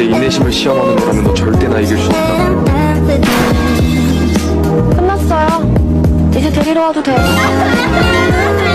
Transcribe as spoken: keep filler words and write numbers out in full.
내 인내심을 시험하는 거라면 너 절대 나 이길 수 없다. 끝났어요. 이제 데리러 와도 돼.